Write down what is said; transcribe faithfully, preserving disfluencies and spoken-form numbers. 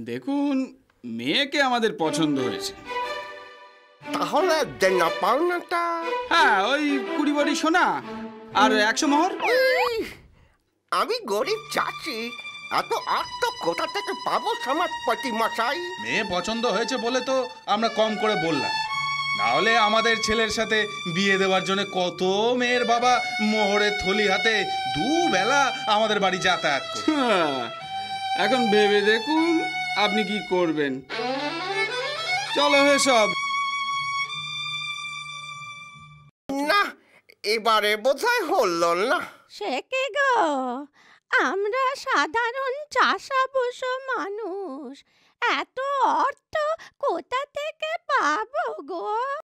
দেখুন, মেয়েকে আমাদের পছন্দ হয়েছে। তাহলে দেনা পাওনাটা? হ্যাঁ, ওই কুড়ি বাড়ি সোনা আর একশো মোহর। আমি গরিব চাচি, এত অর্থ কোথা থেকে পাবো সমাজপতি মশাই? মেয়ে পছন্দ হয়েছে বলে তো আমরা কম করে বললাম, না হলে আমাদের ছেলের সাথে বিয়ে দেওয়ার জন্য কত মেয়ের বাবা মোহরের থলি হাতে দুবেলা আমাদের বাড়ি যাতায়াত করে। হ্যাঁ, এখন ভেবে দেখুন আপনি কি করবেন। চলো হে সব। না, এবারে বোধহয় হলো না। সে কি গো, আমরা সাধারণ চাষাবুষ মানুষ, এত অর্থ কোথা থেকে পাবো গো?